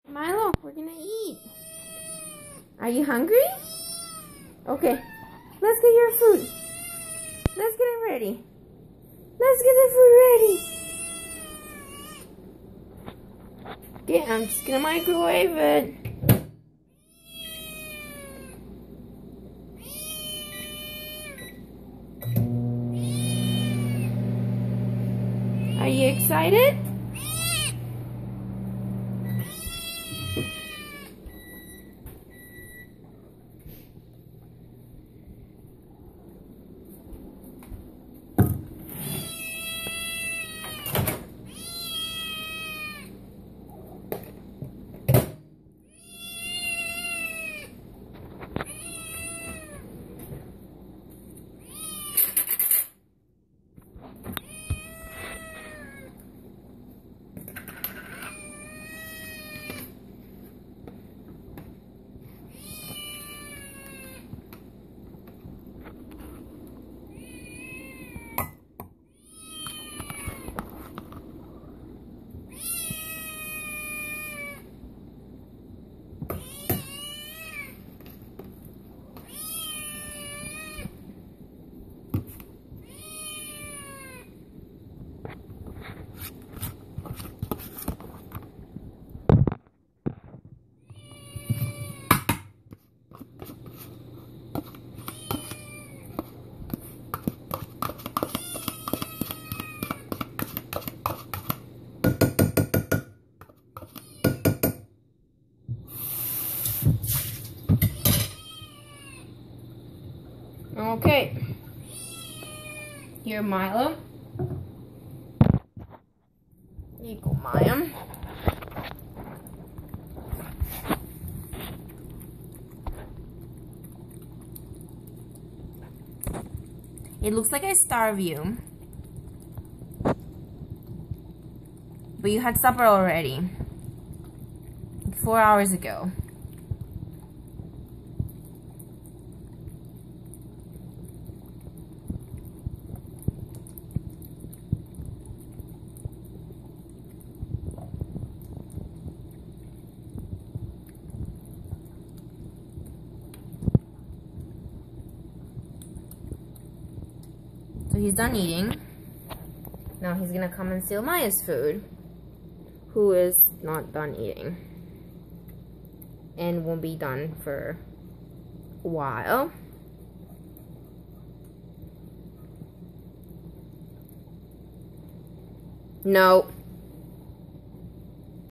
Milo, we're gonna eat. Are you hungry? Okay, let's get your food. Let's get it ready. Let's get the food ready. Okay, I'm just gonna microwave it. Are you excited? Okay, here Milo. Here you go, Maya. It looks like I starve you, but you had supper already, 4 hours ago. So he's done eating. Now he's gonna come and steal Maya's food, who is not done eating and won't be done for a while. No.